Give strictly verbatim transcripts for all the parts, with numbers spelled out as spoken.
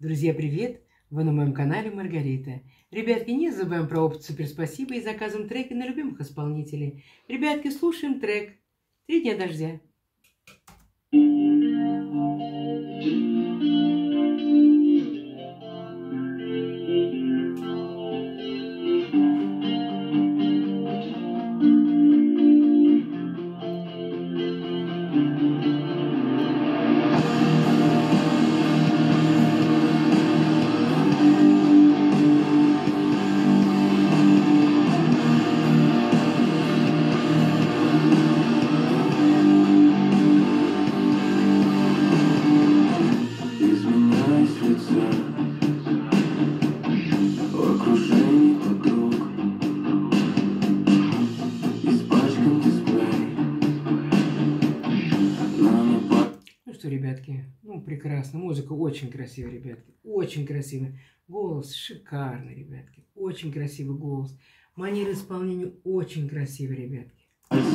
Друзья, привет! Вы на моем канале Маргарита. Ребятки, не забываем про опцию «Супер спасибо» и заказываем треки на любимых исполнителей. Ребятки, слушаем трек «Три дня дождя». Ребятки, ну прекрасно, музыка очень красивая, ребятки, очень красивая, голос шикарный, ребятки, очень красивый голос, манера исполнения очень красивая, ребятки.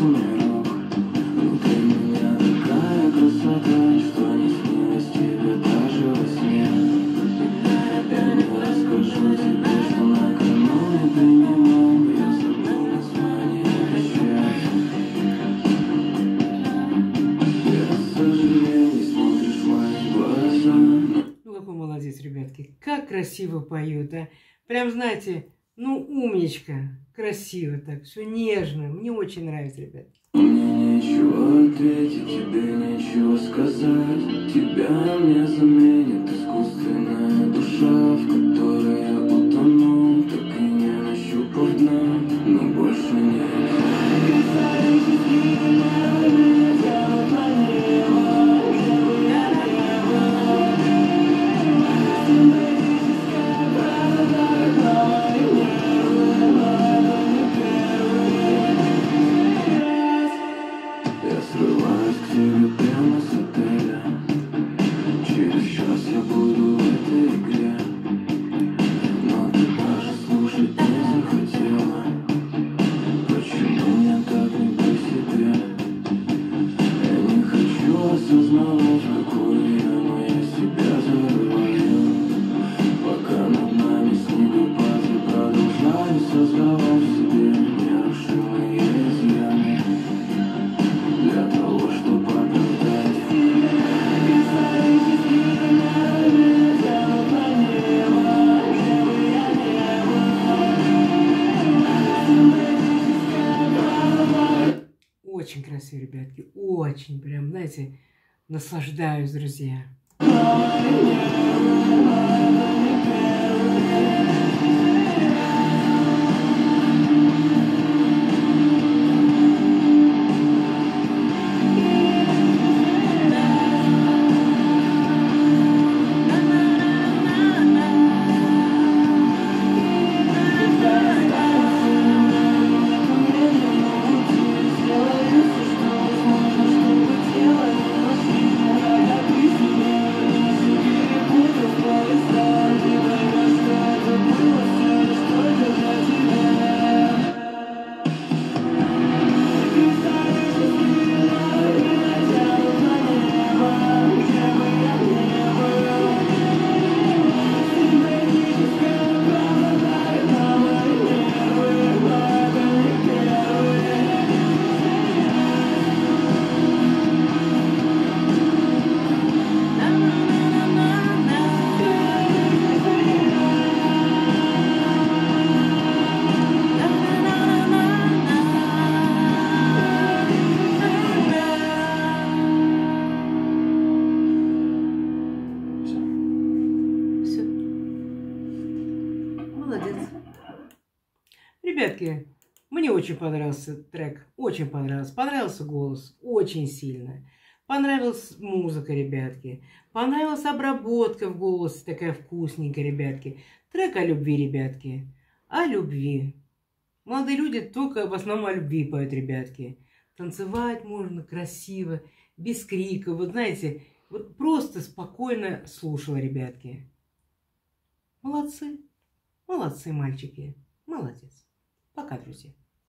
Молодец, ребятки, как красиво поют, а? Прям, знаете, ну, умничка, красиво так, все нежно, мне очень нравится, ребятки. Мне нечего ответить, тебе нечего сказать, тебя мне заменит искусственная душа, в которой я утонул, так и не нащупав дна, но больше нет. Очень красиво, ребятки, очень, прям, знаете, наслаждаюсь, друзья. Молодец. Ребятки, мне очень понравился трек, очень понравился. Понравился голос, очень сильно. Понравилась музыка, ребятки. Понравилась обработка в голосе, такая вкусненькая, ребятки. Трек о любви, ребятки. О любви. Молодые люди только в основном о любви поют, ребятки. Танцевать можно красиво, без крика. Вот знаете, вот просто спокойно слушала, ребятки. Молодцы. Молодцы, мальчики. Молодец. Пока, друзья.